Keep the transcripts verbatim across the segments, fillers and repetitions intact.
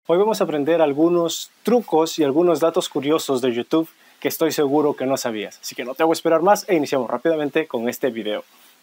Hoy vamos a aprender algunos trucos y algunos datos curiosos de YouTube que estoy seguro que no sabías. Así que no te hago esperar más e iniciamos rápidamente con este video.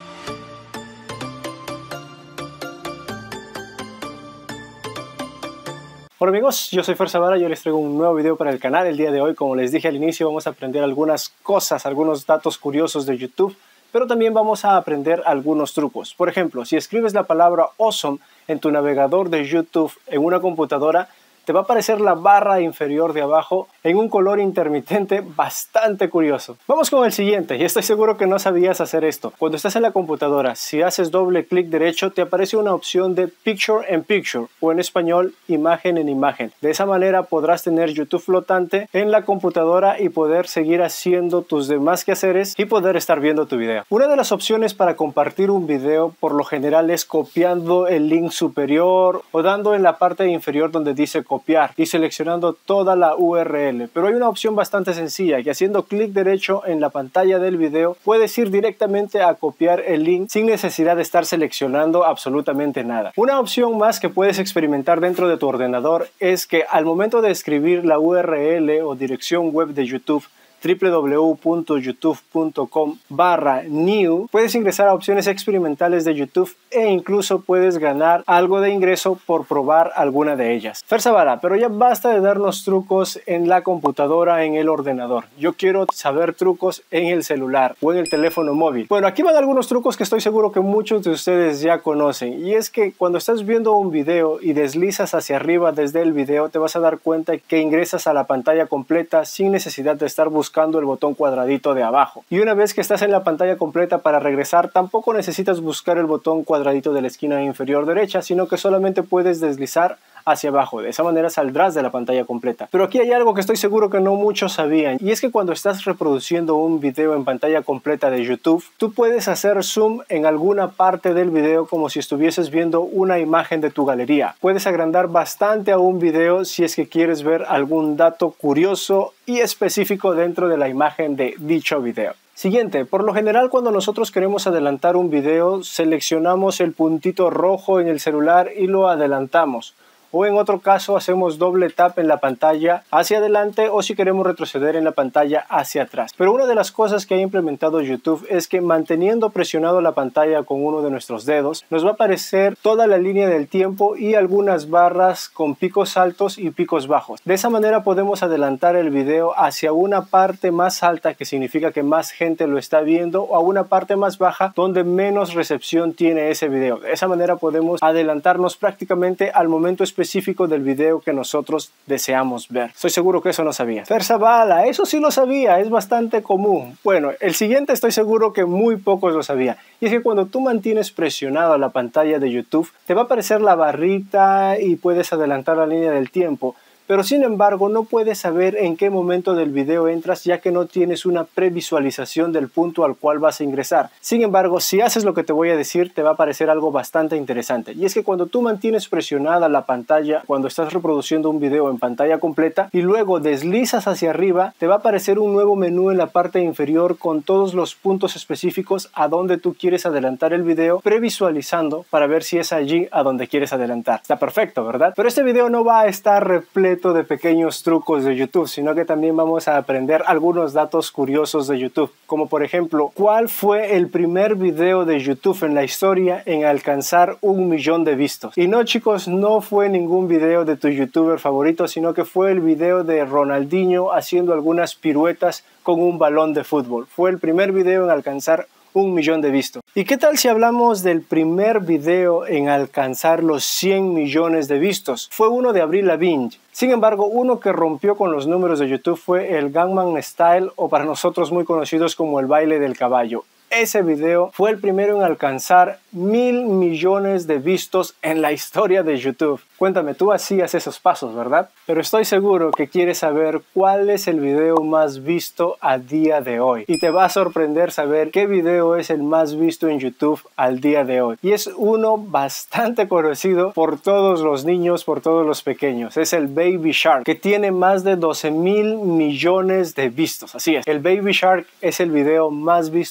Hola amigos, yo soy Fer Zavala y yo les traigo un nuevo video para el canal. El día de hoy, como les dije al inicio, vamos a aprender algunas cosas, algunos datos curiosos de YouTube, pero también vamos a aprender algunos trucos. Por ejemplo, si escribes la palabra awesome en tu navegador de YouTube en una computadora, te va a aparecer la barra inferior de abajo en un color intermitente bastante curioso. Vamos con el siguiente, y estoy seguro que no sabías hacer esto. Cuando estás en la computadora, si haces doble clic derecho, te aparece una opción de Picture in Picture, o en español, imagen en imagen. De esa manera podrás tener YouTube flotante en la computadora y poder seguir haciendo tus demás quehaceres y poder estar viendo tu video. Una de las opciones para compartir un video, por lo general, es copiando el link superior o dando en la parte inferior donde dice copiar y seleccionando toda la U R L, pero hay una opción bastante sencilla que haciendo clic derecho en la pantalla del video puedes ir directamente a copiar el link sin necesidad de estar seleccionando absolutamente nada. Una opción más que puedes experimentar dentro de tu ordenador es que al momento de escribir la U R L o dirección web de YouTube w w w punto youtube punto com barra new, puedes ingresar a opciones experimentales de YouTube e incluso puedes ganar algo de ingreso por probar alguna de ellas. Fer Zavala, pero ya basta de darnos trucos en la computadora, en el ordenador. Yo quiero saber trucos en el celular o en el teléfono móvil. Bueno, aquí van algunos trucos que estoy seguro que muchos de ustedes ya conocen, y es que cuando estás viendo un video y deslizas hacia arriba desde el video, te vas a dar cuenta que ingresas a la pantalla completa sin necesidad de estar buscando el botón cuadradito de abajo. Y una vez que estás en la pantalla completa, para regresar tampoco necesitas buscar el botón cuadradito de la esquina inferior derecha, sino que solamente puedes deslizar hacia abajo. De esa manera saldrás de la pantalla completa. Pero aquí hay algo que estoy seguro que no muchos sabían, y es que cuando estás reproduciendo un video en pantalla completa de YouTube, tú puedes hacer zoom en alguna parte del video como si estuvieses viendo una imagen de tu galería. Puedes agrandar bastante a un video si es que quieres ver algún dato curioso y específico dentro de la imagen de dicho video. Siguiente, por lo general cuando nosotros queremos adelantar un video, seleccionamos el puntito rojo en el celular y lo adelantamos. O en otro caso hacemos doble tap en la pantalla hacia adelante, o si queremos retroceder en la pantalla hacia atrás. Pero una de las cosas que ha implementado YouTube es que manteniendo presionado la pantalla con uno de nuestros dedos, nos va a aparecer toda la línea del tiempo y algunas barras con picos altos y picos bajos. De esa manera podemos adelantar el video hacia una parte más alta, que significa que más gente lo está viendo, o a una parte más baja donde menos recepción tiene ese video. De esa manera podemos adelantarnos prácticamente al momento específico específico del video que nosotros deseamos ver. Estoy seguro que eso no sabía. Fer Zavala, eso sí lo sabía, es bastante común. Bueno, el siguiente estoy seguro que muy pocos lo sabían. Y es que cuando tú mantienes presionado la pantalla de YouTube, te va a aparecer la barrita y puedes adelantar la línea del tiempo. Pero sin embargo no puedes saber en qué momento del video entras, ya que no tienes una previsualización del punto al cual vas a ingresar. Sin embargo, si haces lo que te voy a decir, te va a aparecer algo bastante interesante. Y es que cuando tú mantienes presionada la pantalla, cuando estás reproduciendo un video en pantalla completa y luego deslizas hacia arriba, te va a aparecer un nuevo menú en la parte inferior con todos los puntos específicos a donde tú quieres adelantar el video, previsualizando para ver si es allí a donde quieres adelantar. Está perfecto, ¿verdad? Pero este video no va a estar repleto de pequeños trucos de YouTube, sino que también vamos a aprender algunos datos curiosos de YouTube, como por ejemplo, ¿cuál fue el primer video de YouTube en la historia en alcanzar un millón de vistos? Y no, chicos, no fue ningún video de tu youtuber favorito, sino que fue el video de Ronaldinho haciendo algunas piruetas con un balón de fútbol. Fue el primer video en alcanzar un millón de vistos. ¿Y qué tal si hablamos del primer video en alcanzar los cien millones de vistos? Fue uno de Avril Lavigne. Sin embargo, uno que rompió con los números de YouTube fue el Gangnam Style, o para nosotros muy conocidos como el baile del caballo. Ese video fue el primero en alcanzar mil millones de vistos en la historia de YouTube. Cuéntame, tú hacías esos pasos, ¿verdad? Pero estoy seguro que quieres saber cuál es el video más visto a día de hoy. Y te va a sorprender saber qué video es el más visto en YouTube al día de hoy. Y es uno bastante conocido por todos los niños, por todos los pequeños. Es el Baby Shark, que tiene más de doce mil millones de vistos. Así es, el Baby Shark es el video más visto en la historia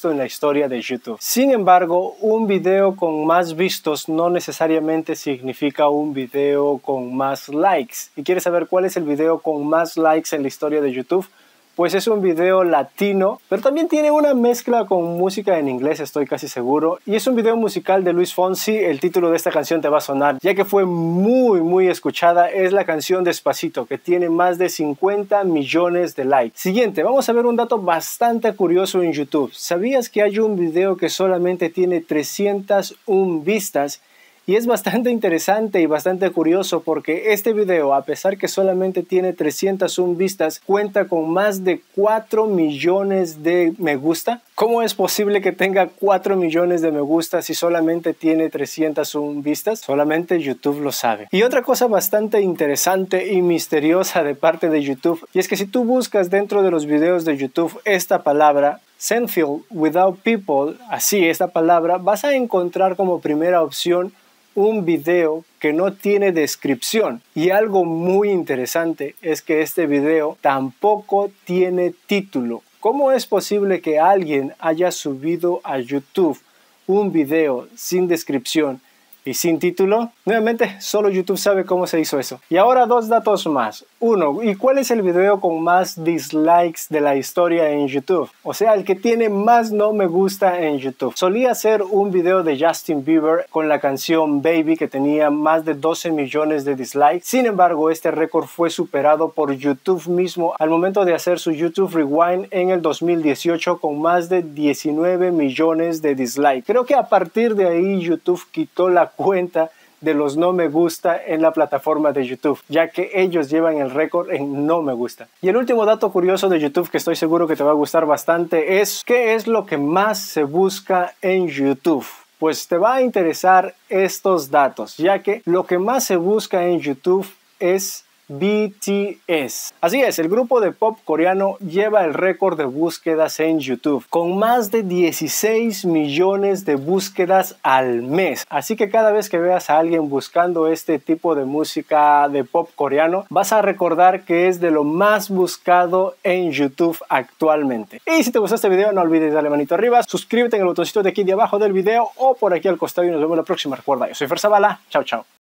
historia de YouTube. Sin embargo, un video con más vistos no necesariamente significa un video con más likes. ¿Y quieres saber cuál es el video con más likes en la historia de YouTube? Pues es un video latino, pero también tiene una mezcla con música en inglés, estoy casi seguro. Y es un video musical de Luis Fonsi. El título de esta canción te va a sonar, ya que fue muy muy escuchada. Es la canción Despacito, que tiene más de cincuenta millones de likes. Siguiente, vamos a ver un dato bastante curioso en YouTube. ¿Sabías que hay un video que solamente tiene trescientas una vistas? Y es bastante interesante y bastante curioso porque este video, a pesar que solamente tiene trescientas una vistas, cuenta con más de cuatro millones de me gusta. ¿Cómo es posible que tenga cuatro millones de me gusta si solamente tiene trescientas una vistas? Solamente YouTube lo sabe. Y otra cosa bastante interesante y misteriosa de parte de YouTube, y es que si tú buscas dentro de los videos de YouTube esta palabra, Seinfeld without people, así esta palabra, vas a encontrar como primera opción un video que no tiene descripción. Y algo muy interesante es que este video tampoco tiene título. ¿Cómo es posible que alguien haya subido a YouTube un video sin descripción y sin título? Nuevamente, solo YouTube sabe cómo se hizo eso. Y ahora dos datos más. Uno, ¿y cuál es el video con más dislikes de la historia en YouTube? O sea, el que tiene más no me gusta en YouTube. Solía ser un video de Justin Bieber con la canción Baby, que tenía más de doce millones de dislikes. Sin embargo, este récord fue superado por YouTube mismo al momento de hacer su YouTube Rewind en el dos mil dieciocho con más de diecinueve millones de dislikes. Creo que a partir de ahí YouTube quitó la cuenta de los no me gusta en la plataforma de YouTube, ya que ellos llevan el récord en no me gusta. Y el último dato curioso de YouTube que estoy seguro que te va a gustar bastante es ¿qué es lo que más se busca en YouTube? Pues te va a interesar estos datos, ya que lo que más se busca en YouTube es B T S. Así es, el grupo de pop coreano lleva el récord de búsquedas en YouTube con más de dieciséis millones de búsquedas al mes. Así que cada vez que veas a alguien buscando este tipo de música de pop coreano, vas a recordar que es de lo más buscado en YouTube actualmente. Y si te gustó este video, no olvides darle manito arriba, suscríbete en el botoncito de aquí de abajo del video o por aquí al costado y nos vemos la próxima. Recuerda, yo soy Fer Zavala. Chao, chao.